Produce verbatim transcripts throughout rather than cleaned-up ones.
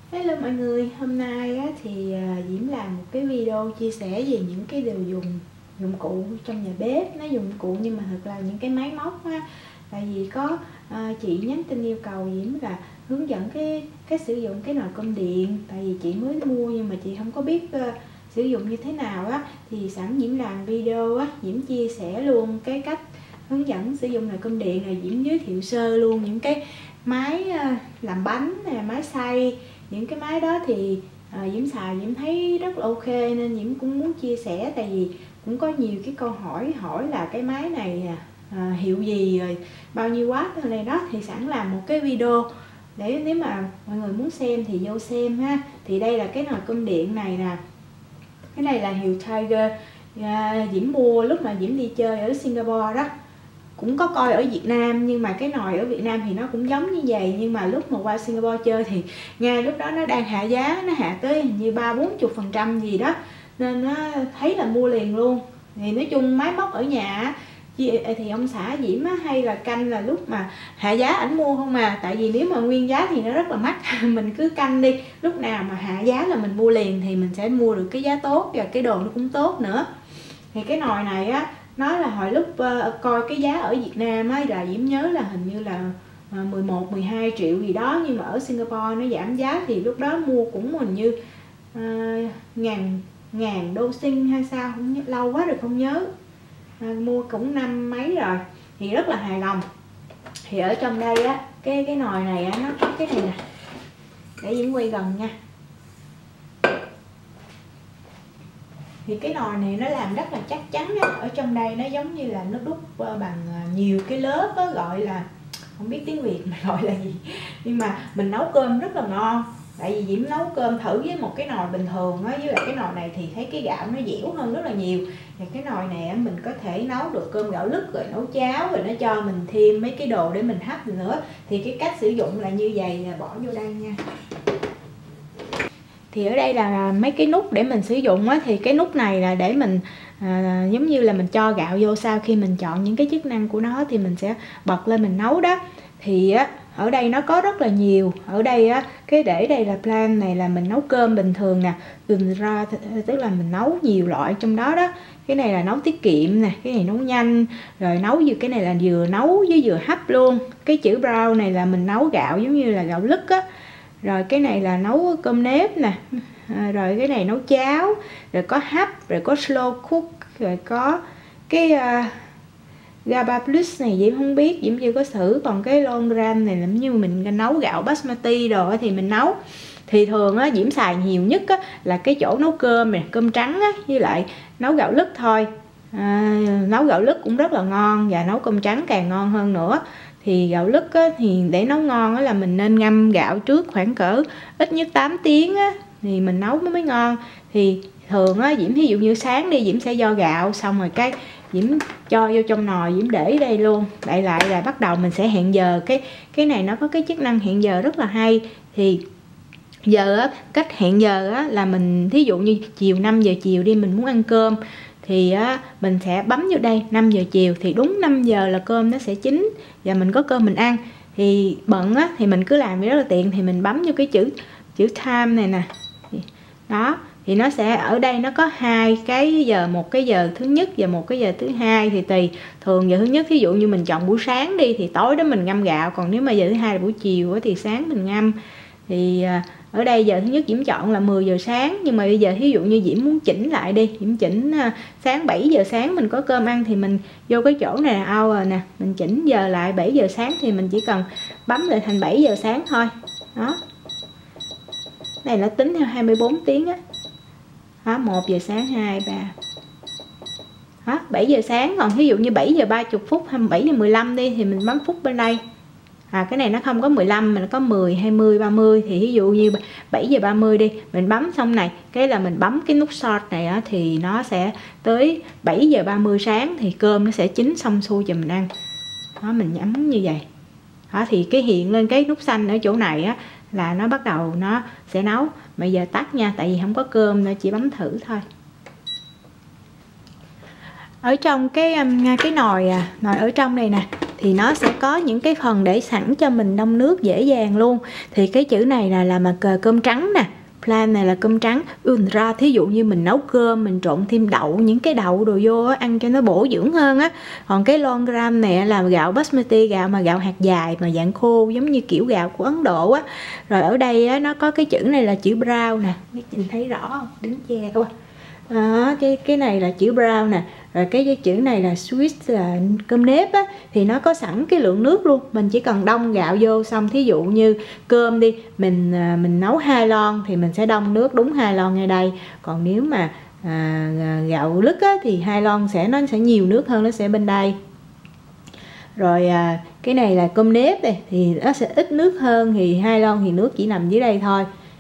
Hello mọi người, hôm nay á, thì à, Diễm làm một cái video chia sẻ về những cái đồ dùng dụng cụ trong nhà bếp. Nó dụng cụ nhưng mà thật là những cái máy móc á. Tại vì có à, chị nhắn tin yêu cầu Diễm là hướng dẫn cái cách sử dụng cái nồi cơm điện. Tại vì chị mới mua nhưng mà chị không có biết uh, sử dụng như thế nào á. Thì sẵn Diễm làm video á, Diễm chia sẻ luôn cái cách hướng dẫn sử dụng nồi cơm điện, rồi Diễm giới thiệu sơ luôn những cái máy uh, làm bánh nè, máy xay. Những cái máy đó thì à, Diễm xài Diễm thấy rất là ok, nên Diễm cũng muốn chia sẻ. Tại vì cũng có nhiều cái câu hỏi hỏi là cái máy này à, hiệu gì, rồi bao nhiêu watt này đó. Thì sẵn làm một cái video để nếu mà mọi người muốn xem thì vô xem ha. Thì đây là cái nồi cơm điện này nè. Cái này là hiệu Tiger, à, Diễm mua lúc mà Diễm đi chơi ở Singapore đó. Cũng có coi ở Việt Nam, nhưng mà cái nồi ở Việt Nam thì nó cũng giống như vậy. Nhưng mà lúc mà qua Singapore chơi thì ngay lúc đó nó đang hạ giá, nó hạ tới hình như ba bốn chục phần trăm gì đó, nên nó thấy là mua liền luôn. Thì nói chung máy móc ở nhà thì ông xã Diễm hay là canh là lúc mà hạ giá ảnh mua không à. Tại vì nếu mà nguyên giá thì nó rất là mắc. Mình cứ canh đi, lúc nào mà hạ giá là mình mua liền thì mình sẽ mua được cái giá tốt, và cái đồ nó cũng tốt nữa. Thì cái nồi này á, nó là hồi lúc uh, coi cái giá ở Việt Nam á, là Diễm nhớ là hình như là uh, mười một mười hai triệu gì đó. Nhưng mà ở Singapore nó giảm giá thì lúc đó mua cũng hình như uh, ngàn ngàn đô sinh hay sao, không nhớ, lâu quá rồi không nhớ. Uh, mua cũng năm mấy rồi, thì rất là hài lòng. Thì ở trong đây á, cái cái nồi này á, nó có cái này nè, để Diễm quay gần nha. Thì cái nồi này nó làm rất là chắc chắn á. Ở trong đây nó giống như là nó đúc bằng nhiều cái lớp á, gọi là không biết tiếng Việt mà gọi là gì, nhưng mà mình nấu cơm rất là ngon. Tại vì Diễm nấu cơm thử với một cái nồi bình thường á, với lại cái nồi này thì thấy cái gạo nó dẻo hơn rất là nhiều. Thì cái nồi này mình có thể nấu được cơm gạo lứt, rồi nấu cháo, rồi nó cho mình thêm mấy cái đồ để mình hấp nữa. Thì cái cách sử dụng là như vậy, là bỏ vô đây nha. Thì ở đây là mấy cái nút để mình sử dụng á. Thì cái nút này là để mình à, giống như là mình cho gạo vô, sau khi mình chọn những cái chức năng của nó thì mình sẽ bật lên mình nấu đó. Thì á, ở đây nó có rất là nhiều. Ở đây á, cái để đây là plan này là mình nấu cơm bình thường nè, gừng ra tức là mình nấu nhiều loại trong đó đó. Cái này là nấu tiết kiệm nè, cái này nấu nhanh, rồi nấu như cái này là vừa nấu với vừa hấp luôn. Cái chữ brown này là mình nấu gạo giống như là gạo lứt á. Rồi cái này là nấu cơm nếp nè, à, rồi cái này nấu cháo, rồi có hấp, rồi có slow cook, rồi có cái uh, Gaba Plus này Diễm không biết, Diễm chưa có thử. Còn cái Longran này là như mình nấu gạo basmati rồi thì mình nấu. Thì thường á, Diễm xài nhiều nhất á, là cái chỗ nấu cơm này, cơm trắng á, với lại nấu gạo lứt thôi. À, nấu gạo lứt cũng rất là ngon, và nấu cơm trắng càng ngon hơn nữa. Thì gạo lứt á, thì để nấu ngon á, là mình nên ngâm gạo trước khoảng cỡ ít nhất tám tiếng á, thì mình nấu nó mới ngon. Thì thường á, Diễm ví dụ như sáng đi, Diễm sẽ vo gạo xong rồi cái Diễm cho vô trong nồi, Diễm để đây luôn. Đậy lại là bắt đầu mình sẽ hẹn giờ. Cái cái này nó có cái chức năng hẹn giờ rất là hay. Thì giờ á, cách hẹn giờ á, là mình thí dụ như chiều năm giờ chiều đi, mình muốn ăn cơm thì á, mình sẽ bấm vô đây năm giờ chiều, thì đúng năm giờ là cơm nó sẽ chín và mình có cơm mình ăn. Thì bận á, thì mình cứ làm rất là tiện, thì mình bấm vô cái chữ chữ time này nè. Đó, thì nó sẽ ở đây nó có hai cái giờ, một cái giờ thứ nhất và một cái giờ thứ hai. Thì tùy, thường giờ thứ nhất thí dụ như mình chọn buổi sáng đi thì tối đó mình ngâm gạo, còn nếu mà giờ thứ hai là buổi chiều thì sáng mình ngâm. Thì ở đây giờ thứ nhất Diễm chọn là mười giờ sáng, nhưng mà bây giờ thí dụ như Diễm muốn chỉnh lại đi, Diễm chỉnh sáng bảy giờ sáng mình có cơm ăn, thì mình vô cái chỗ này là hour nè, mình chỉnh giờ lại bảy giờ sáng, thì mình chỉ cần bấm lại thành bảy giờ sáng thôi. Đó, này nó tính theo hai mươi bốn tiếng á. Đó, một giờ sáng, hai, ba. Đó, bảy giờ sáng. Còn ví dụ như bảy giờ ba mươi phút hay bảy giờ mười lăm đi thì mình bấm phút bên đây. À, cái này nó không có mười lăm mà nó có mười, hai mươi, ba mươi. Thì ví dụ như bảy giờ ba mươi đi, mình bấm xong này, cái là mình bấm cái nút start này á, thì nó sẽ tới bảy giờ ba mươi sáng thì cơm nó sẽ chín xong xuôi cho mình ăn. Đó, mình nhắm như vậy. Đó, thì cái hiện lên cái nút xanh ở chỗ này á, là nó bắt đầu nó sẽ nấu. Bây giờ tắt nha, tại vì không có cơm nữa, chỉ bấm thử thôi. Ở trong cái cái nồi à, nồi ở trong này nè, thì nó sẽ có những cái phần để sẵn cho mình đông nước dễ dàng luôn. Thì cái chữ này là là mặt cơm trắng nè, plan này là cơm trắng. Ultra thí dụ như mình nấu cơm, mình trộn thêm đậu, những cái đậu đồ vô á, ăn cho nó bổ dưỡng hơn á. Còn cái long gram này là gạo basmati, gạo mà gạo hạt dài mà dạng khô, giống như kiểu gạo của Ấn Độ á. Rồi ở đây á, nó có cái chữ này là chữ brown nè, biết nhìn thấy rõ không, đứng che quá. Đó, cái cái này là chữ brown nè, rồi cái, cái chữ này là Swiss là cơm nếp á, thì nó có sẵn cái lượng nước luôn, mình chỉ cần đông gạo vô xong. Thí dụ như cơm đi, mình mình nấu hai lon thì mình sẽ đông nước đúng hai lon ngay đây. Còn nếu mà à, gạo lứt á, thì hai lon sẽ nó sẽ nhiều nước hơn, nó sẽ bên đây. Rồi à, cái này là cơm nếp đây thì nó sẽ ít nước hơn, thì hai lon thì nước chỉ nằm dưới đây thôi.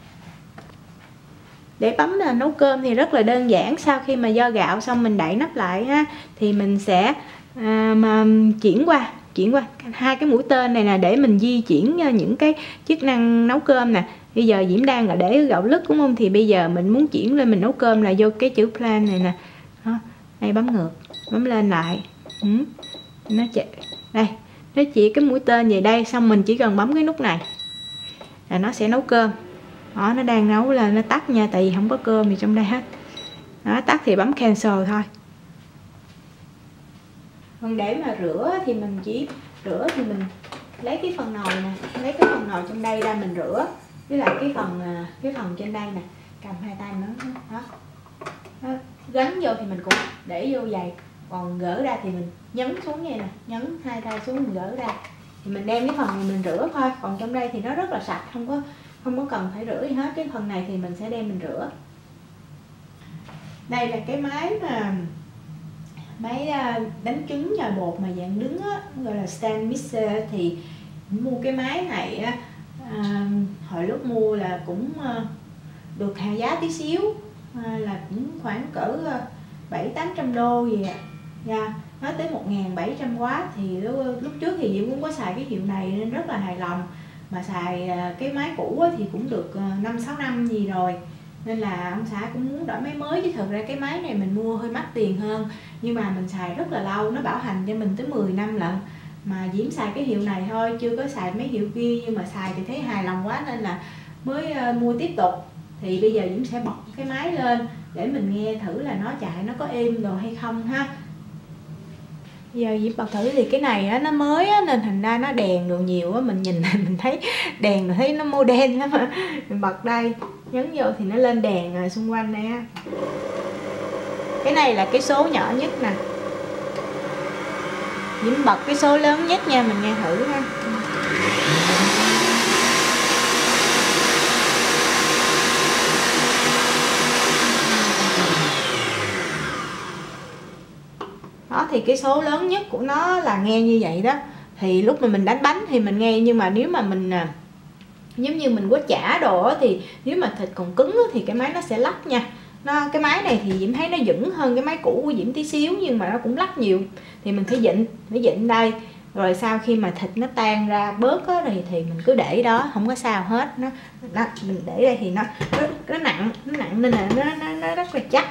Để bấm là nấu cơm thì rất là đơn giản. Sau khi mà do gạo xong mình đậy nắp lại ha, thì mình sẽ à, mà chuyển qua chuyển qua hai cái mũi tên này là để mình di chuyển những cái chức năng nấu cơm nè. Bây giờ Diễm đang là để gạo lứt đúng không, thì bây giờ mình muốn chuyển lên mình nấu cơm là vô cái chữ plan này nè. Đó, đây bấm ngược, bấm lên lại. Ừ. Nó chỉ đây, nó chỉ cái mũi tên về đây, xong mình chỉ cần bấm cái nút này là nó sẽ nấu cơm. Đó, nó đang nấu là nó tắt nha, tại vì không có cơm gì trong đây hết. Đó, tắt thì bấm cancel thôi. Còn để mà rửa thì mình chỉ rửa thì mình lấy cái phần nồi nè, lấy cái phần nồi trong đây ra mình rửa, với lại cái phần cái phần trên đây nè, cầm hai tay nó đó. Đó, gắn vô thì mình cũng để vô vậy, còn gỡ ra thì mình nhấn xuống vậy nè, nhấn hai tay xuống mình gỡ ra, thì mình đem cái phần này mình rửa thôi. Còn trong đây thì nó rất là sạch, không có không có cần phải rửa gì hết. Cái phần này thì mình sẽ đem mình rửa. Đây là cái máy mà máy đánh trứng nhồi bột mà dạng đứng á, gọi là stand mixer. Thì mua cái máy này á, à, hồi lúc mua là cũng được hạ giá tí xíu, à, là cũng khoảng cỡ bảy tám trăm đô gì ạ. Dạ, nói tới một nghìn bảy trăm W. Thì lúc, lúc trước thì Diễm cũng có xài cái hiệu này nên rất là hài lòng. Mà xài cái máy cũ thì cũng được năm sáu năm gì rồi, nên là ông xã cũng muốn đổi máy mới. Chứ thật ra cái máy này mình mua hơi mắc tiền hơn, nhưng mà mình xài rất là lâu, nó bảo hành cho mình tới mười năm lận. Mà Diễm xài cái hiệu này thôi, chưa có xài mấy hiệu kia, nhưng mà xài thì thấy hài lòng quá nên là mới uh, mua tiếp tục. Thì bây giờ Diễm sẽ bật cái máy lên để mình nghe thử là nó chạy nó có êm đồ hay không ha. Giờ Diễm bật thử thì cái này á, nó mới á, nên thành ra nó đèn đồ nhiều á, mình nhìn mình thấy đèn mình thấy nó modern lắm. Mình bật đây, nhấn vô thì nó lên đèn xung quanh đây á. Cái này là cái số nhỏ nhất nè, Diễm bật cái số lớn nhất nha, mình nghe thử ha. Đó, thì cái số lớn nhất của nó là nghe như vậy đó. Thì lúc mà mình đánh bánh thì mình nghe, nhưng mà nếu mà mình giống như mình quết chả đồ thì nếu mà thịt còn cứng thì cái máy nó sẽ lắc nha. Nó cái máy này thì Diễm thấy nó vững hơn cái máy cũ của Diễm tí xíu, nhưng mà nó cũng lắc nhiều. Thì mình phải vịn, phải vịn đây. Rồi sau khi mà thịt nó tan ra bớt á, thì thì mình cứ để đó, không có sao hết. Nó, nó mình để đây thì nó nó, nó nặng, nó nặng nên là nó nó, nó rất là chắc.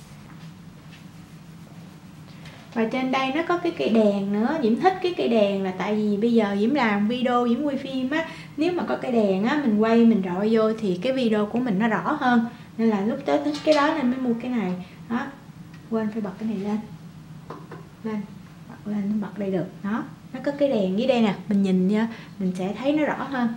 Và trên đây nó có cái cây đèn nữa. Diễm thích cái cây đèn là tại vì bây giờ Diễm làm video, Diễm quay phim á, nếu mà có cây đèn á, mình quay mình rọi vô thì cái video của mình nó rõ hơn. Nên là lúc tới thích cái đó nên mới mua cái này. Đó, quên phải bật cái này lên. Lên, bật lên, nó bật đây được. Đó, nó có cái đèn dưới đây nè, mình nhìn nha, mình sẽ thấy nó rõ hơn.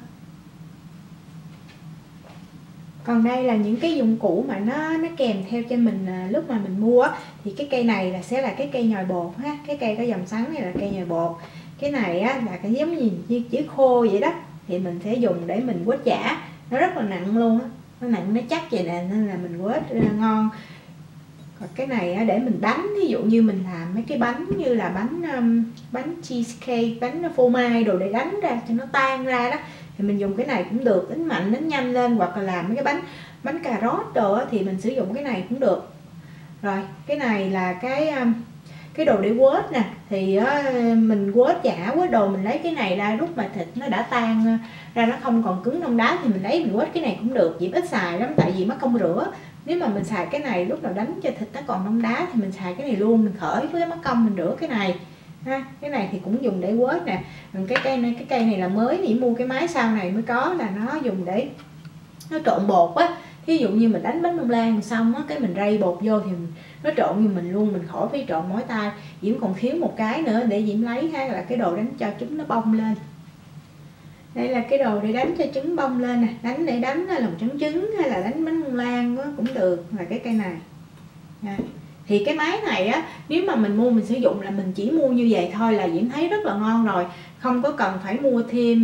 Còn đây là những cái dụng cụ mà nó nó kèm theo cho mình lúc mà mình mua. Thì cái cây này là sẽ là cái cây nhồi bột ha, cái cây có dòng xoắn này là cây nhồi bột. Cái này á là cái giống như, như chữ khô vậy đó, thì mình sẽ dùng để mình quết chả. Nó rất là nặng luôn á, nó nặng nó chắc vậy nè, nên là mình quết ngon. Còn cái này á, để mình đánh, ví dụ như mình làm mấy cái bánh như là bánh um, bánh cheesecake, bánh phô mai đồ để đánh ra cho nó tan ra đó, thì mình dùng cái này cũng được, đánh mạnh đánh nhanh lên. Hoặc là làm mấy cái bánh bánh cà rốt đồ á, thì mình sử dụng cái này cũng được. Rồi cái này là cái cái đồ để quết nè, thì uh, mình quết chả quết đồ mình lấy cái này ra, lúc mà thịt nó đã tan ra, nó không còn cứng đông đá thì mình lấy mình quết cái này cũng được. Diễm ít xài lắm tại vì mất công rửa. Nếu mà mình xài cái này lúc nào đánh cho thịt nó còn đông đá thì mình xài cái này luôn, mình khởi với mất công mình rửa cái này. ha. Cái này thì cũng dùng để quết nè. Cái cây này cái cây này là mới thì mua cái máy sau này mới có, là nó dùng để nó trộn bột á. Ví dụ như mình đánh bánh bông lan xong á, cái mình rây bột vô thì mình, nó trộn như mình luôn, mình khỏi phải trộn mỏi tay. Diễm còn thiếu một cái nữa để Diễm lấy ha, là cái đồ đánh cho trứng nó bông lên. Đây là cái đồ để đánh cho trứng bông lên nè, đánh để đánh lòng trắng trứng hay là đánh bánh bông lan cũng được, là cái cây này. À, thì cái máy này á, nếu mà mình mua mình sử dụng là mình chỉ mua như vậy thôi là Diễm thấy rất là ngon rồi, không có cần phải mua thêm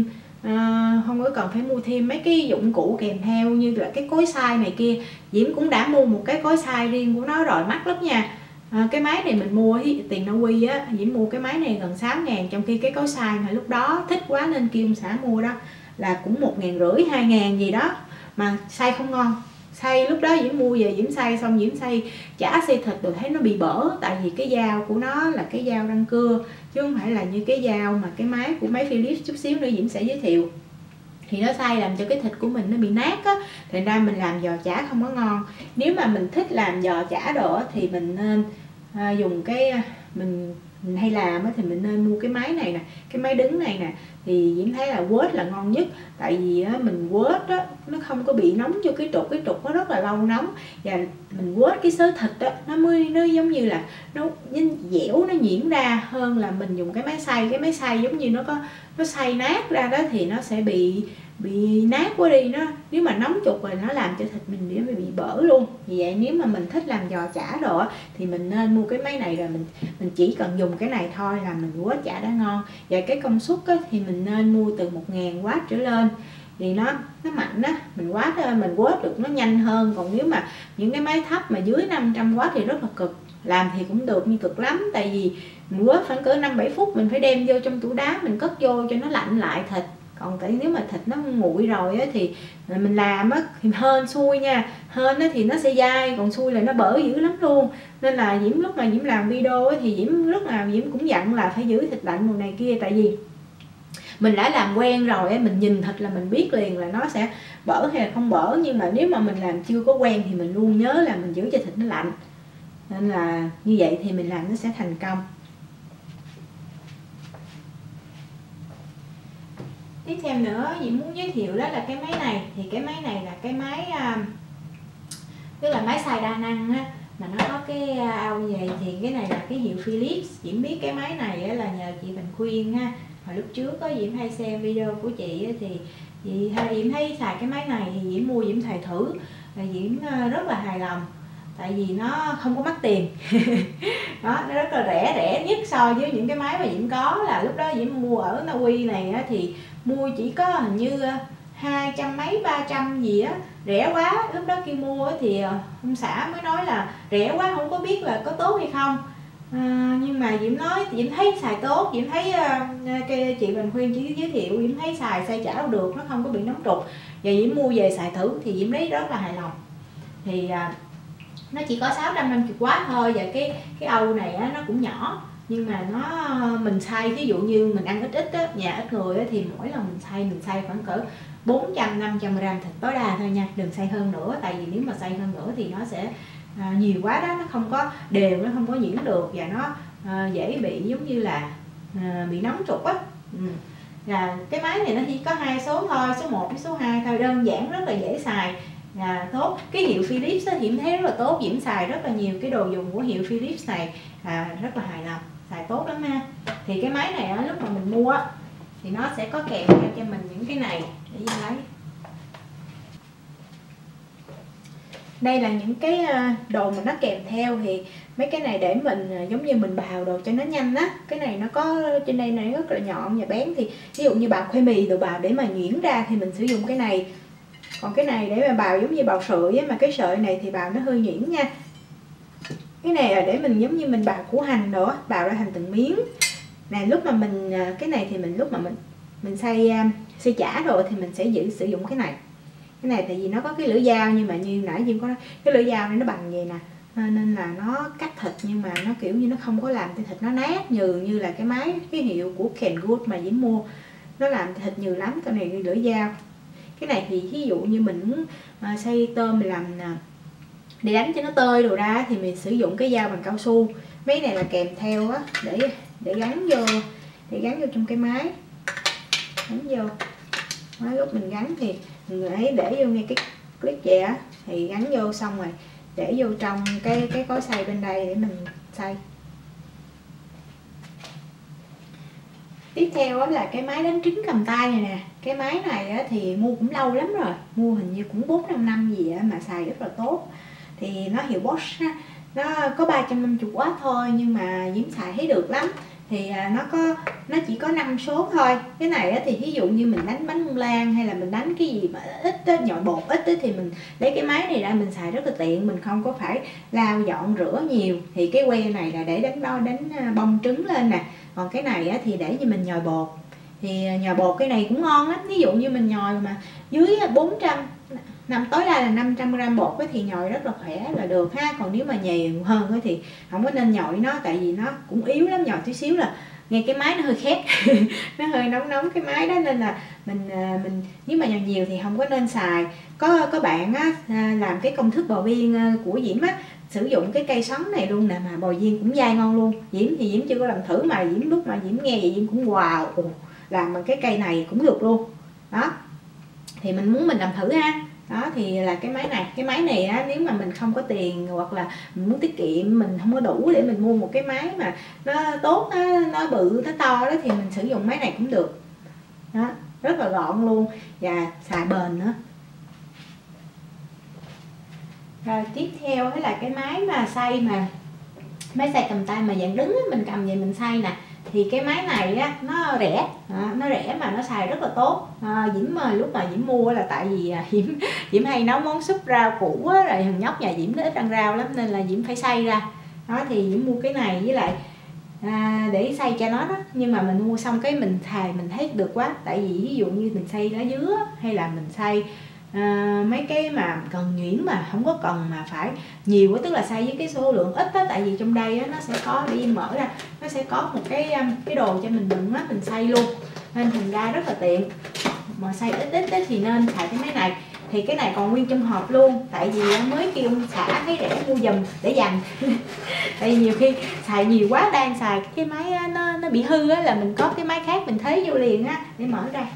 à, không có cần phải mua thêm mấy cái dụng cụ kèm theo như là cái cối xay này kia. Diễm cũng đã mua một cái cối xay riêng của nó rồi, mắc lắm nha. À, cái máy này mình mua tiền Na Uy á, Diễm mua cái máy này gần sáu ngàn, trong khi cái cối xay mà lúc đó thích quá nên kêu ông xã mua đó là cũng một ngàn rưỡi hai ngàn gì đó, mà xay không ngon. Xay lúc đó Diễm mua về Diễm xay xong Diễm xay chả xay thịt rồi thấy nó bị bở, tại vì cái dao của nó là cái dao răng cưa chứ không phải là như cái dao mà cái máy của máy Philips. Chút xíu nữa Diễm sẽ giới thiệu. Thì nó xay làm cho cái thịt của mình nó bị nát á, thành ra mình làm giò chả không có ngon. Nếu mà mình thích làm giò chả đồ thì mình nên à, dùng cái mình mình hay làm á, thì mình nên mua cái máy này nè, cái máy đứng này nè. Thì Diễm thấy là quết là ngon nhất, tại vì á, mình quết á nó không có bị nóng cho cái trục, cái trục nó rất là lâu nóng, và mình quết cái xớ thịt á nó mới nó giống như là nó dẻo, nó nhuyễn ra hơn là mình dùng cái máy xay. Cái máy xay giống như nó có nó xay nát ra đó thì nó sẽ bị bị nát quá đi, nó nếu mà nóng trục rồi nó làm cho thịt mình nó bị bở luôn. Vì vậy nếu mà mình thích làm giò chả đồ thì mình nên mua cái máy này, rồi mình mình chỉ cần dùng cái này thôi là mình quết chả đã ngon. Và cái công suất á, thì mình nên mua từ một ngàn oát trở lên thì nó nó mạnh á, mình quát mình quết được nó nhanh hơn. Còn nếu mà những cái máy thấp mà dưới năm trăm oát thì rất là cực. Làm thì cũng được nhưng cực lắm, tại vì mình quết khoảng cỡ năm bảy phút mình phải đem vô trong tủ đá mình cất vô cho nó lạnh lại thịt. Còn tại nếu mà thịt nó nguội rồi á, thì mình làm á, thì hên xui nha, hên á, thì nó sẽ dai, còn xui là nó bở dữ lắm luôn. Nên là Diễm lúc mà Diễm làm video á, thì Diễm lúc nào Diễm cũng dặn là phải giữ thịt lạnh một này kia, tại vì mình đã làm quen rồi á, mình nhìn thịt là mình biết liền là nó sẽ bở hay là không bở. Nhưng mà nếu mà mình làm chưa có quen thì mình luôn nhớ là mình giữ cho thịt nó lạnh, nên là như vậy thì mình làm nó sẽ thành công. Tiếp theo nữa Diễm muốn giới thiệu đó là cái máy này. Thì cái máy này là cái máy tức là máy xay đa năng á, mà nó có cái ao như vậy. Thì cái này là cái hiệu Philips. Diễm biết cái máy này là nhờ chị Bình khuyên ha. Hồi lúc trước có Diễm hay xem video của chị thì chị Diễm thấy xài cái máy này thì Diễm mua Diễm xài thử, và Diễm rất là hài lòng, tại vì nó không có mắc tiền. Đó, nó rất là rẻ, rẻ nhất so với những cái máy mà Diễm có. Là lúc đó Diễm mua ở Na Uy này á, thì mua chỉ có hình như hai trăm mấy ba trăm gì á, rẻ quá. Lúc đó khi mua thì ông xã mới nói là rẻ quá không có biết là có tốt hay không. À, nhưng mà Diễm nói Diễm thấy xài tốt. Diễm thấy uh, cái chị Bình khuyên chị giới thiệu, Diễm thấy xài xay chả đâu được, nó không có bị nóng trục, và Diễm mua về xài thử thì Diễm thấy rất là hài lòng. Thì uh, nó chỉ có sáu trăm năm mươi oát thôi, và cái cái âu này á, nó cũng nhỏ, nhưng mà nó mình xay, ví dụ như mình ăn ít ít á, nhà ít người á, thì mỗi lần mình xay mình xay khoảng cỡ bốn trăm năm trăm gram thịt tối đa thôi nha, đừng xay hơn nữa. Tại vì nếu mà xay hơn nữa thì nó sẽ à, nhiều quá đó, nó không có đều, nó không có nhuyễn được, và nó à, dễ bị giống như là à, bị nóng trục á. Ừ. Là cái máy này nó chỉ có hai số thôi, số một với số hai thôi, đơn giản rất là dễ xài. À, tốt. Cái hiệu Philips á, Diễm thấy rất là tốt. Diễm xài rất là nhiều cái đồ dùng của hiệu Philips này, à, rất là hài lòng, xài tốt lắm ha. Thì cái máy này á, lúc mà mình mua á, thì nó sẽ có kèm theo cho mình những cái này để Diễm lấy. Đây là những cái đồ mà nó kèm theo. Thì mấy cái này để mình giống như mình bào đồ cho nó nhanh á. Cái này nó có trên đây này rất là nhọn và bén. Thì ví dụ như bào khoai mì đồ bào để mà nhuyễn ra thì mình sử dụng cái này. Còn cái này để mà bào giống như bào sợi á, mà cái sợi này thì bào nó hơi nhuyễn nha. Cái này là để mình giống như mình bào củ hành đồ á, bào ra thành từng miếng. Nè, lúc mà mình cái này thì mình lúc mà mình mình xay xay chả rồi thì mình sẽ giữ sử dụng cái này. Cái này tại vì nó có cái lưỡi dao, nhưng mà như nãy Diễm có nói, cái lưỡi dao này nó bằng vậy nè, nên là nó cắt thịt nhưng mà nó kiểu như nó không có làm cho thịt nó nát nhừ như là cái máy cái hiệu của Kenwood mà Diễm mua, nó làm thịt nhừ lắm. Cái này lưỡi dao. Cái này thì ví dụ như mình muốn à, xay tôm mình làm à, để đánh cho nó tơi đồ ra thì mình sử dụng cái dao bằng cao su. Mấy này là kèm theo á, để để gắn vô để gắn vô trong cái máy, gắn vô. Đó, lúc mình gắn thì mình ấy để vô ngay cái clip vậy á, thì gắn vô xong rồi để vô trong cái cái cối xay bên đây để mình xay. Tiếp theo là cái máy đánh trứng cầm tay này nè. Cái máy này thì mua cũng lâu lắm rồi, mua hình như cũng bốn năm năm gì mà xài rất là tốt. Thì nó hiệu Bosch, nó có ba trăm năm mươi oát thôi nhưng mà Diễm xài thấy được lắm. Thì nó có nó chỉ có năm số thôi. Cái này thì ví dụ như mình đánh bánh bông lan hay là mình đánh cái gì mà ít á, nhồi bột ít á, thì mình lấy cái máy này ra mình xài rất là tiện, mình không có phải lau dọn rửa nhiều. Thì cái que này là để đánh đo đánh bông trứng lên nè, còn cái này thì để như mình nhồi bột. Thì nhồi bột cái này cũng ngon lắm, ví dụ như mình nhồi mà dưới bốn trăm, năm tối đa là năm trăm gam bột thì nhồi rất là khỏe là được ha. Còn nếu mà nhiều hơn thì không có nên nhồi nó, tại vì nó cũng yếu lắm, nhồi tí xíu là nghe cái máy nó hơi khét nó hơi nóng nóng cái máy đó, nên là mình mình nếu mà nhồi nhiều thì không có nên xài. Có có bạn á, làm cái công thức bò viên của Diễm á, sử dụng cái cây sắn này luôn nè, mà bò viên cũng dai ngon luôn. Diễm thì Diễm chưa có làm thử, mà Diễm lúc mà Diễm nghe vậy Diễm cũng wow, làm bằng cái cây này cũng được luôn đó. Thì mình muốn mình làm thử ha. Đó thì là cái máy này. Cái máy này á, nếu mà mình không có tiền hoặc là mình muốn tiết kiệm, mình không có đủ để mình mua một cái máy mà nó tốt, nó, nó bự, nó to đó, thì mình sử dụng máy này cũng được đó, rất là gọn luôn và xài bền nữa. Rồi tiếp theo đó là cái máy mà xay mà máy xay cầm tay mà dạng đứng á, mình cầm vậy mình xay nè. Thì cái máy này á, nó rẻ, à, nó rẻ mà nó xài rất là tốt. à, Diễm mà lúc mà Diễm mua là tại vì à, Diễm Diễm hay nấu món súp rau củ á, rồi thằng nhóc nhà Diễm nó ít ăn rau lắm nên là Diễm phải xay ra. Đó thì Diễm mua cái này với lại à, để xay cho nó đó. Nhưng mà mình mua xong cái mình xài mình thấy được quá, tại vì ví dụ như mình xay lá dứa hay là mình xay À, mấy cái mà cần nhuyễn mà không có cần mà phải nhiều quá, tức là xay với cái số lượng ít á, tại vì trong đây á, nó sẽ có đi mở ra, nó sẽ có một cái cái đồ cho mình đựng á, mình xay luôn nên thành ra rất là tiện. Mà xay ít ít, ít thì nên xài cái máy này. Thì cái này còn nguyên trong hộp luôn, tại vì mới kêu ông xã thấy rẻ mua giùm để dành tại vì nhiều khi xài nhiều quá, đang xài cái máy á, nó nó bị hư á, là mình có cái máy khác mình thế vô liền á để mở ra.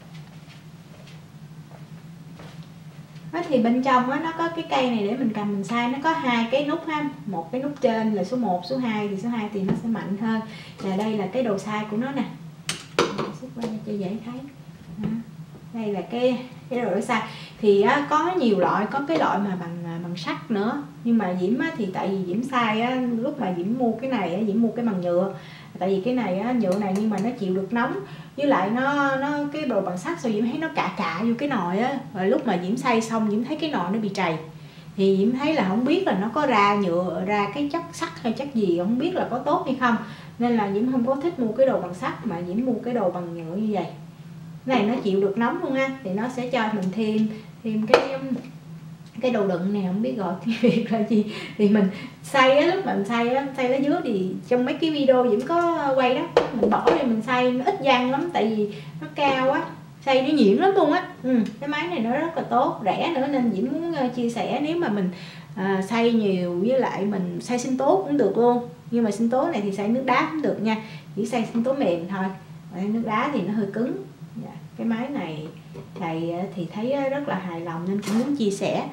Đó thì bên trong á, nó có cái cây này để mình cầm mình xay, nó có hai cái nút ha, một cái nút trên là số một, số hai thì số hai thì nó sẽ mạnh hơn. Và đây là cái đồ xay của nó nè, xúc ra cho dễ thấy. Đó. Đây là cái cái đồ để xay thì á, có nhiều loại, có cái loại mà bằng bằng sắt nữa, nhưng mà Diễm á, thì tại vì Diễm xay á, lúc mà Diễm mua cái này á, Diễm mua cái bằng nhựa, tại vì cái này á, nhựa này nhưng mà nó chịu được nóng, với lại nó nó cái đồ bằng sắt sao Diễm thấy nó cạ cạ vô cái nồi á, rồi lúc mà Diễm xay xong Diễm thấy cái nồi nó bị trầy, thì Diễm thấy là không biết là nó có ra nhựa, ra cái chất sắt hay chất gì, không biết là có tốt hay không, nên là Diễm không có thích mua cái đồ bằng sắt mà Diễm mua cái đồ bằng nhựa như vậy. Cái này nó chịu được nóng luôn ha, thì nó sẽ cho mình thêm thêm cái cái đồ đựng này, không biết gọi tiếng Việt là gì. Thì mình xay á, lúc mà mình xay á, xay lá dứa thì trong mấy cái video Diễm có quay đó, mình bỏ đi mình xay nó ít văng lắm, tại vì nó cao á, xay nó nhuyễn lắm luôn á. Ừ, cái máy này nó rất là tốt, rẻ nữa, nên Diễm muốn chia sẻ nếu mà mình à, xay nhiều, với lại mình xay sinh tố cũng được luôn, nhưng mà sinh tố này thì xay nước đá cũng được nha, chỉ xay sinh tố mềm thôi, còn nước đá thì nó hơi cứng. Dạ, cái máy này thầy thì thấy rất là hài lòng nên cũng muốn chia sẻ.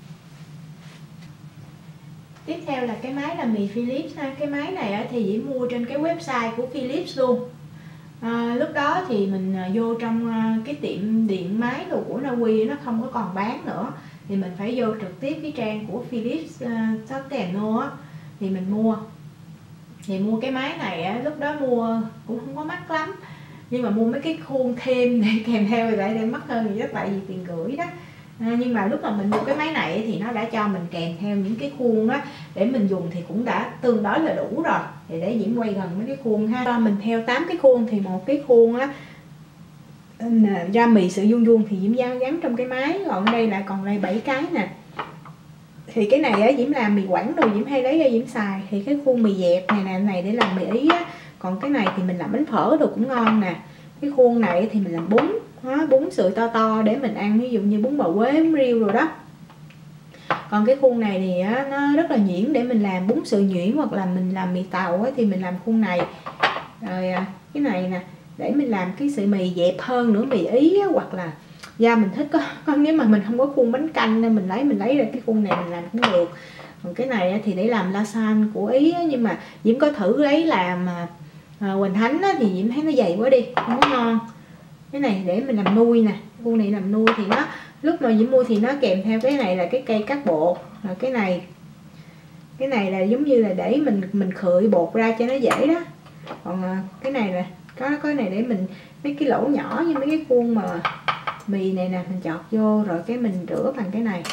Tiếp theo là cái máy làm mì Philips ha. Cái máy này thì Diễm mua trên cái website của Philips luôn. À, lúc đó thì mình vô trong cái tiệm điện máy đồ của Na Uy nó không có còn bán nữa, thì mình phải vô trực tiếp cái trang của Philips shop Teno á thì mình mua. Thì mua cái máy này lúc đó mua cũng không có mắc lắm, nhưng mà mua mấy cái khuôn thêm để kèm theo lại để mắc hơn thì rất, tại vì tiền gửi đó. À, nhưng mà lúc mà mình mua cái máy này thì nó đã cho mình kèm theo những cái khuôn á để mình dùng thì cũng đã tương đối là đủ rồi. Thì để Diễm quay gần mấy cái khuôn ha, cho mình theo tám cái khuôn, thì một cái khuôn á ra mì sợi vuông vuông thì Diễm gắn gắn trong cái máy, còn ở đây là còn đây bảy cái nè. Thì cái này á, Diễm làm mì Quảng đồ Diễm hay lấy ra Diễm xài. Thì cái khuôn mì dẹp này nè, này để làm mì Ý á, còn cái này thì mình làm bánh phở đồ cũng ngon nè. Cái khuôn này thì mình làm bún, đó, bún sợi to to để mình ăn, ví dụ như bún bò Quế, bún riêu rồi đó. Còn cái khuôn này thì á, nó rất là nhuyễn để mình làm bún sợi nhuyễn, hoặc là mình làm mì tàu á, thì mình làm khuôn này. Rồi à, cái này nè để mình làm cái sợi mì dẹp hơn nữa, mì Ý á, hoặc là da mình thích có, có nếu mà mình không có khuôn bánh canh nên mình lấy mình lấy ra cái khuôn này mình làm cũng được. Còn cái này thì để làm lasagne của Ý á, nhưng mà Diễm có thử lấy làm à, Huỳnh Thánh á, thì Diễm thấy nó dày quá đi, không có ngon. Cái này để mình làm nuôi nè, khuôn này làm nuôi thì nó lúc mà Diễm mua thì nó kèm theo cái này là cái cây cắt bột, rồi cái này cái này là giống như là để mình mình khựi bột ra cho nó dễ đó. Còn à, cái này nè có cái này để mình mấy cái lỗ nhỏ như mấy cái khuôn mà mì này nè mình chọt vô rồi cái mình rửa bằng cái này.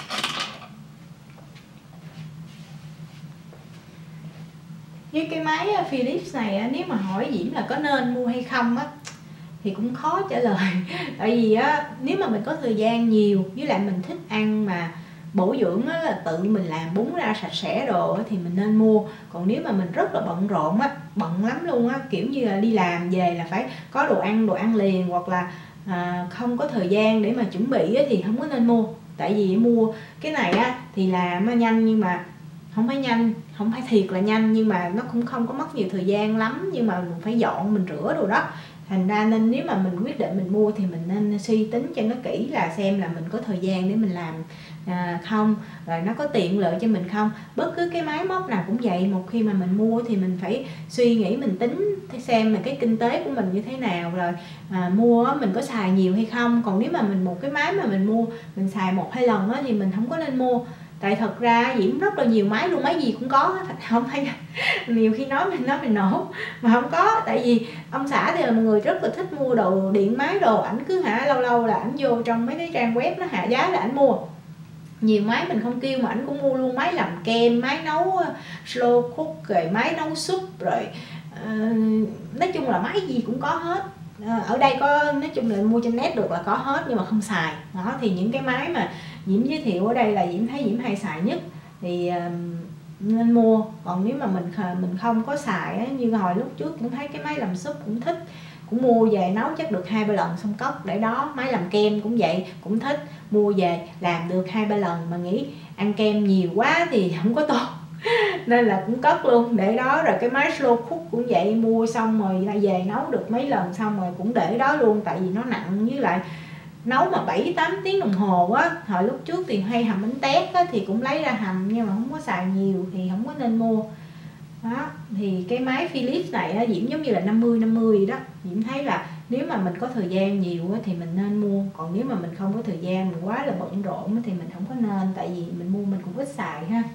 Với cái máy Philips này á, nếu mà hỏi Diễm là có nên mua hay không á thì cũng khó trả lời. Tại vì á nếu mà mình có thời gian nhiều với lại mình thích ăn mà bổ dưỡng á, là tự mình làm bún ra sạch sẽ đồ á, thì mình nên mua. Còn nếu mà mình rất là bận rộn á, bận lắm luôn á, kiểu như là đi làm về là phải có đồ ăn đồ ăn liền, hoặc là à, không có thời gian để mà chuẩn bị á, thì không có nên mua. Tại vì mua cái này á thì làm nhanh, nhưng mà không phải nhanh, không phải thiệt là nhanh, nhưng mà nó cũng không có mất nhiều thời gian lắm, nhưng mà mình phải dọn mình rửa đồ đó. Thành ra nên nếu mà mình quyết định mình mua thì mình nên suy tính cho nó kỹ, là xem là mình có thời gian để mình làm à, không, rồi nó có tiện lợi cho mình không. Bất cứ cái máy móc nào cũng vậy, một khi mà mình mua thì mình phải suy nghĩ, mình tính xem là cái kinh tế của mình như thế nào, rồi à, mua mình có xài nhiều hay không. Còn nếu mà mình một cái máy mà mình mua mình xài một hai lần đó, thì mình không có nên mua. Tại thật ra Diễm rất là nhiều máy luôn, máy gì cũng có, không phải nhiều khi nói mình nói mình nổ mà không có. Tại vì ông xã thì là một người rất là thích mua đồ điện máy đồ, ảnh cứ hả lâu lâu là ảnh vô trong mấy cái trang web nó hạ giá là ảnh mua. Nhiều máy mình không kêu mà ảnh cũng mua luôn, máy làm kem, máy nấu slow cook, rồi máy nấu súp, rồi uh, nói chung là máy gì cũng có hết. Ở đây có nói chung là mua trên net được là có hết, nhưng mà không xài. Đó thì những cái máy mà Diễm giới thiệu ở đây là Diễm thấy Diễm hay xài nhất thì uh, nên mua. Còn nếu mà mình mình không có xài á, như hồi lúc trước cũng thấy cái máy làm súp cũng thích, cũng mua về nấu chắc được hai ba lần xong cất để đó. Máy làm kem cũng vậy, cũng thích, mua về làm được hai ba lần mà nghĩ ăn kem nhiều quá thì không có tốt nên là cũng cất luôn để đó. Rồi cái máy slow cook cũng vậy, mua xong rồi lại về nấu được mấy lần xong rồi cũng để đó luôn, tại vì nó nặng, với lại nấu mà bảy tám tiếng đồng hồ á. Hồi lúc trước thì hay hầm bánh tét á, thì cũng lấy ra hầm nhưng mà không có xài nhiều thì không có nên mua. Đó thì cái máy Philips này á, Diễm giống như là năm mươi năm mươi vậy đó. Diễm thấy là nếu mà mình có thời gian nhiều á, thì mình nên mua. Còn nếu mà mình không có thời gian, mình quá là bận rộn á, thì mình không có nên, tại vì mình mua mình cũng ít xài ha.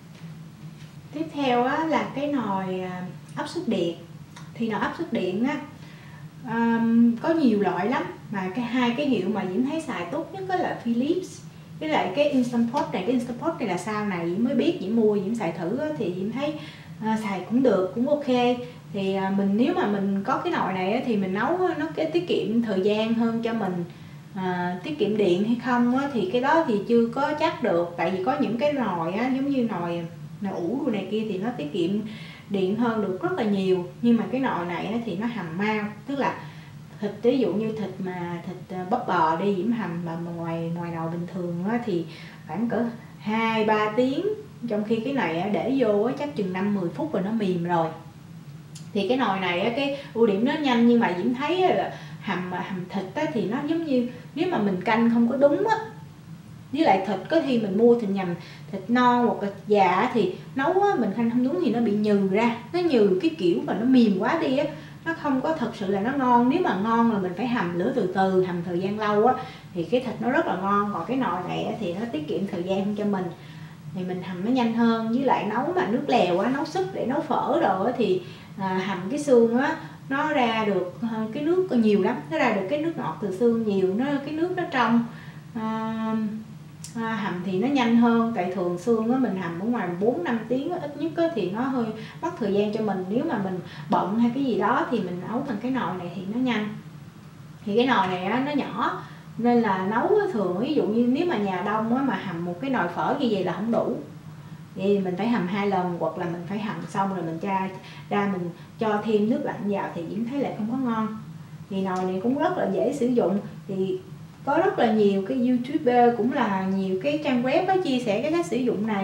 Tiếp theo á, là cái nồi áp suất điện. Thì nồi áp suất điện á, um, có nhiều loại lắm, mà cái hai cái hiệu mà Diễm thấy xài tốt nhất đó là Philips với lại cái Instant Pot này. Cái Instant Pot này là sau này Diễm mới biết, Diễm mua Diễm xài thử á, thì Diễm thấy uh, xài cũng được, cũng ok. Thì uh, mình nếu mà mình có cái nồi này á, thì mình nấu nó cái tiết kiệm thời gian hơn cho mình. À, tiết kiệm điện hay không á, thì cái đó thì chưa có chắc được. Tại vì có những cái nồi á, giống như nồi nồi ủ đồ này kia thì nó tiết kiệm điện hơn được rất là nhiều. Nhưng mà cái nồi này á, thì nó hầm mau, tức là thịt, ví dụ như thịt mà thịt bắp bò đi, Diễm hầm mà ngoài ngoài nồi bình thường á, thì khoảng cỡ hai ba tiếng, trong khi cái này á, để vô á, chắc chừng năm mười phút rồi nó mềm rồi. Thì cái nồi này á, cái ưu điểm nó nhanh, nhưng mà Diễm thấy là hầm mà hầm thịt á, thì nó giống như nếu mà mình canh không có đúng á, với lại thịt có khi mình mua thịt nhầm thịt non hoặc thịt già thì nấu á, mình canh không đúng thì nó bị nhừ ra, nó nhừ cái kiểu và nó mềm quá đi á, nó không có thật sự là nó ngon. Nếu mà ngon là mình phải hầm lửa từ từ, hầm thời gian lâu á, thì cái thịt nó rất là ngon. Còn cái nồi này á, thì nó tiết kiệm thời gian cho mình, thì mình hầm nó nhanh hơn. Với lại nấu mà nước lèo á, nấu súp để nấu phở rồi á, thì à, hầm cái xương á, nó ra được cái nước nhiều lắm, nó ra được cái nước ngọt từ xương nhiều, nó cái nước nó trong. à, à, hầm thì nó nhanh hơn. Tại thường xương á, mình hầm ở ngoài bốn năm tiếng á, ít nhất á, thì nó hơi mất thời gian cho mình. Nếu mà mình bận hay cái gì đó thì mình nấu bằng cái nồi này thì nó nhanh. Thì cái nồi này á, nó nhỏ nên là nấu á, thường ví dụ như nếu mà nhà đông á, mà hầm một cái nồi phở như vậy là không đủ, vậy mình phải hầm hai lần, hoặc là mình phải hầm xong rồi mình ra ra mình cho thêm nước lạnh vào thì Diễm thấy lại không có ngon. Thì nồi này cũng rất là dễ sử dụng. Thì có rất là nhiều cái YouTuber cũng là nhiều cái trang web đó chia sẻ cái cách sử dụng này.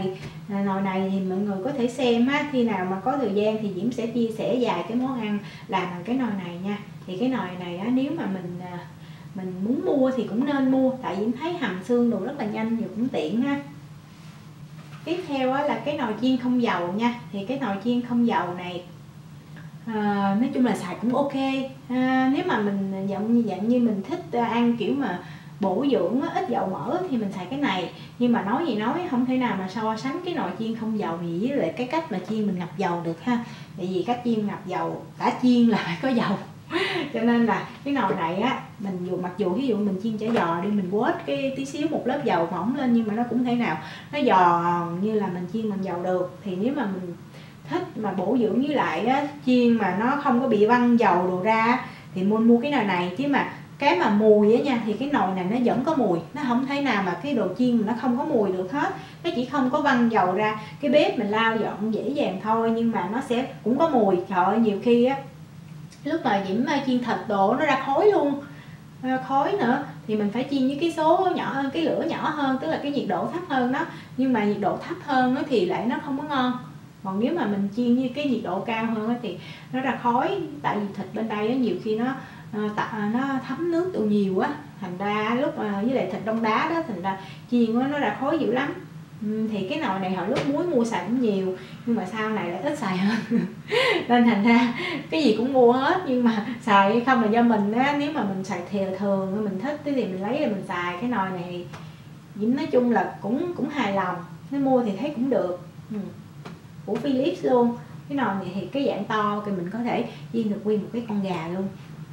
À, nồi này thì mọi người có thể xem ha, khi nào mà có thời gian thì Diễm sẽ chia sẻ vài cái món ăn làm bằng cái nồi này nha. Thì cái nồi này á, nếu mà mình mình muốn mua thì cũng nên mua, tại Diễm thấy hầm xương đồ rất là nhanh và cũng tiện ha. Tiếp theo á, là cái nồi chiên không dầu nha. Thì cái nồi chiên không dầu này à, nói chung là xài cũng ok. À, nếu mà mình dạng như dạng như mình thích ăn kiểu mà bổ dưỡng ít dầu mỡ thì mình xài cái này. Nhưng mà nói gì nói không thể nào mà so sánh cái nồi chiên không dầu gì với lại cái cách mà chiên mình ngập dầu được ha. Tại vì cách chiên ngập dầu, đã chiên là phải có dầu. Cho nên là cái nồi này á, mình dù mặc dù ví dụ mình chiên chả giò đi, mình quết cái tí xíu một lớp dầu mỏng lên, nhưng mà nó cũng thể nào nó giòn như là mình chiên bằng dầu được. Thì nếu mà mình thích mà bổ dưỡng với lại á, chiên mà nó không có bị văng dầu đồ ra thì mua mua cái nồi này. Chứ mà cái mà mùi á nha, thì cái nồi này nó vẫn có mùi, nó không thể nào mà cái đồ chiên mà nó không có mùi được hết. Nó chỉ không có văng dầu ra, cái bếp mình lau dọn dễ dàng thôi, nhưng mà nó sẽ cũng có mùi. Trời ơi, nhiều khi á lúc mà Diễm chiên thịt đồ nó ra khói luôn, khói nữa, thì mình phải chiên với cái số nhỏ hơn, cái lửa nhỏ hơn, tức là cái nhiệt độ thấp hơn đó. Nhưng mà nhiệt độ thấp hơn đó thì lại nó không có ngon. Còn nếu mà mình chiên với cái nhiệt độ cao hơn thì nó ra khói, tại vì thịt bên đây nhiều khi nó nó thấm nước từ nhiều quá, thành ra lúc mà với lại thịt đông đá đó, thành ra chiên nó ra khói dữ lắm. Thì cái nồi này hồi lúc muối mua xài cũng nhiều, nhưng mà sau này lại ít xài hơn. Nên thành ra cái gì cũng mua hết, nhưng mà xài hay không là do mình á. Nếu mà mình xài thường thường mình thích thì mình lấy rồi mình xài. Cái nồi này Diễm nói chung là cũng cũng hài lòng, nếu mua thì thấy cũng được. Ừ. Của Philips luôn. Cái nồi này thì cái dạng to thì mình có thể chiên được nguyên một cái con gà luôn.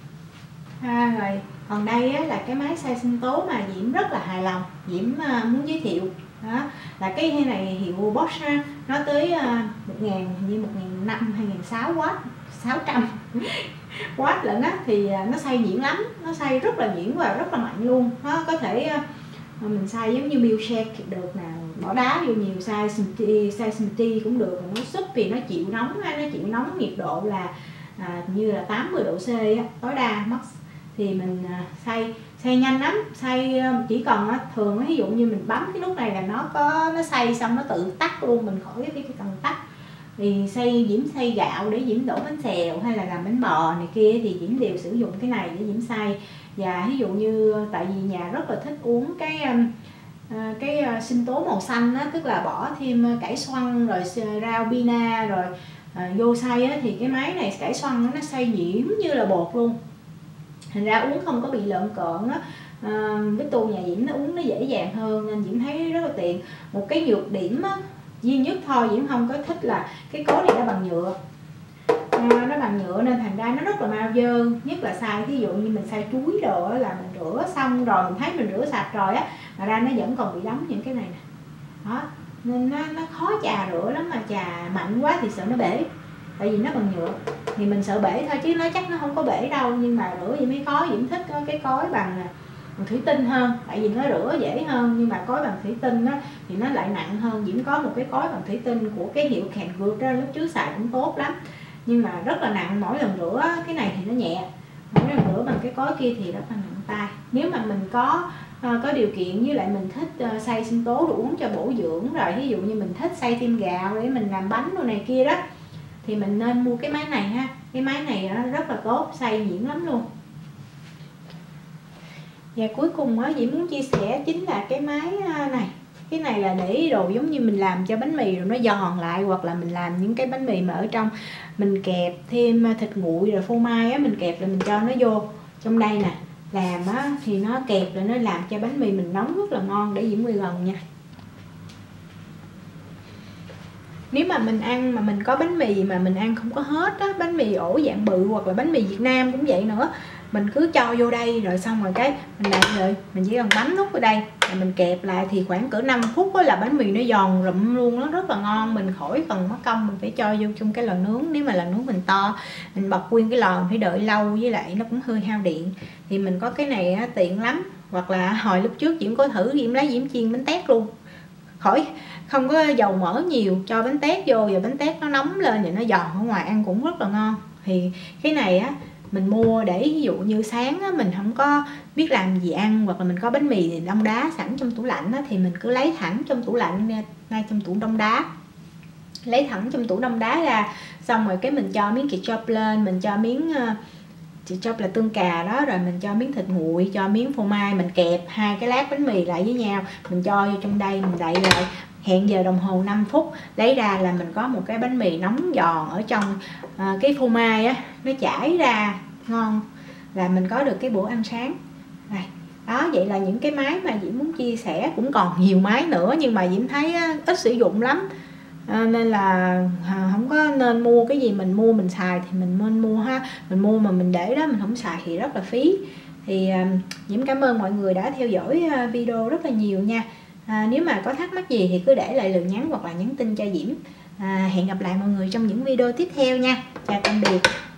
À, rồi còn đây á, là cái máy xay sinh tố mà Diễm rất là hài lòng, Diễm uh, muốn giới thiệu. Đó là cái này hiệu Bosch ha, nó tới một ngàn như một ngàn năm hai ngàn sáu W, sáu trăm W lận á. Thì nó xay nhuyễn lắm, nó xay rất là nhuyễn và rất là mạnh luôn. Nó có thể mình xay giống như milkshake được nè, bỏ đá vô nhiều, xay smoothie, xay smoothie cũng được. Còn nấu súp thì nó chịu nóng, nó chịu nóng nhiệt độ là à, như là tám mươi độ C á, tối đa max. Thì mình xay xay nhanh lắm, xay chỉ cần thường ví dụ như mình bấm cái nút này là nó có nó xay xong nó tự tắt luôn, mình khỏi cái cần tắt. Thì xay Diễm xay gạo để Diễm đổ bánh xèo hay là làm bánh bò này kia thì Diễm đều sử dụng cái này để Diễm xay. Và ví dụ như tại vì nhà rất là thích uống cái cái sinh tố màu xanh á, tức là bỏ thêm cải xoăn rồi rau bina rồi à, vô xay á, thì cái máy này cải xoăn nó xay nhuyễn như là bột luôn. Thành ra uống không có bị lợn cợn á. À, với tô nhà Diễm nó uống nó dễ dàng hơn nên Diễm thấy rất là tiện. Một cái nhược điểm á, duy nhất thôi Diễm không có thích là cái cối này nó bằng nhựa. À, nó bằng nhựa nên thành ra nó rất là mau dơ. Nhất là xay ví dụ như mình xay chuối đồ á, là mình rửa xong rồi mình thấy mình rửa sạch rồi á, mà ra nó vẫn còn bị đóng những cái này nè. Đó, nên nó, nó khó chà rửa lắm, mà chà mạnh quá thì sợ nó bể. Tại vì nó bằng nhựa thì mình sợ bể thôi, chứ nó chắc nó không có bể đâu. Nhưng mà rửa gì mới khó, Diễm thích có cái cối bằng, bằng thủy tinh hơn, tại vì nó rửa dễ hơn. Nhưng mà cối bằng thủy tinh á, thì nó lại nặng hơn. Diễm có một cái cối bằng thủy tinh của cái hiệu Kenwood đó, lúc trước xài cũng tốt lắm, nhưng mà rất là nặng. Mỗi lần rửa cái này thì nó nhẹ, mỗi lần rửa bằng cái cối kia thì rất là nặng tay. Nếu mà mình có có điều kiện với lại mình thích uh, xay sinh tố đồ uống cho bổ dưỡng, rồi ví dụ như mình thích xay thêm gạo để mình làm bánh đồ này kia đó, thì mình nên mua cái máy này ha. Cái máy này nó rất là tốt, xay nhuyễn lắm luôn. Và cuối cùng á, Diễm muốn chia sẻ chính là cái máy này. Cái này là để đồ giống như mình làm cho bánh mì rồi nó giòn lại, hoặc là mình làm những cái bánh mì mà ở trong mình kẹp thêm thịt nguội rồi phô mai á, mình kẹp rồi mình cho nó vô trong đây nè. Làm á thì nó kẹp rồi nó làm cho bánh mì mình nóng rất là ngon. Để Diễm quay gần nha. Nếu mà mình ăn mà mình có bánh mì mà mình ăn không có hết á, bánh mì ổ dạng bự hoặc là bánh mì Việt Nam cũng vậy nữa, mình cứ cho vô đây rồi xong rồi cái mình làm rồi mình chỉ cần bấm nút ở đây là mình kẹp lại, thì khoảng cỡ năm phút đó là bánh mì nó giòn rụm luôn, nó rất là ngon. Mình khỏi cần mất công mình phải cho vô trong cái lò nướng. Nếu mà lò nướng mình to, mình bật nguyên cái lò phải đợi lâu, với lại nó cũng hơi hao điện. Thì mình có cái này á, tiện lắm. Hoặc là hồi lúc trước Diễm có thử, Diễm lấy Diễm chiên bánh tét luôn, khỏi không có dầu mỡ nhiều, cho bánh tét vô và bánh tét nó nóng lên và nó giòn ở ngoài ăn cũng rất là ngon. Thì cái này á mình mua để ví dụ như sáng á, mình không có biết làm gì ăn, hoặc là mình có bánh mì thì đông đá sẵn trong tủ lạnh á, thì mình cứ lấy thẳng trong tủ lạnh, ngay trong tủ đông đá, lấy thẳng trong tủ đông đá ra, xong rồi cái mình cho miếng ketchup lên, mình cho miếng ketchup là tương cà đó, rồi mình cho miếng thịt nguội, cho miếng phô mai, mình kẹp hai cái lát bánh mì lại với nhau, mình cho vô trong đây, mình đậy lại, hẹn giờ đồng hồ năm phút, lấy ra là mình có một cái bánh mì nóng giòn ở trong à, cái phô mai á, nó chảy ra ngon, là mình có được cái bữa ăn sáng này. Đó, vậy là những cái máy mà Diễm muốn chia sẻ, cũng còn nhiều máy nữa nhưng mà Diễm thấy á, ít sử dụng lắm, à, nên là à, không có nên mua cái gì mình mua mình xài thì mình nên mua ha, mình mua mà mình để đó mình không xài thì rất là phí. Thì à, Diễm cảm ơn mọi người đã theo dõi à, video rất là nhiều nha. À, nếu mà có thắc mắc gì thì cứ để lại lời nhắn hoặc là nhắn tin cho Diễm. À, hẹn gặp lại mọi người trong những video tiếp theo nha. Chào tạm biệt.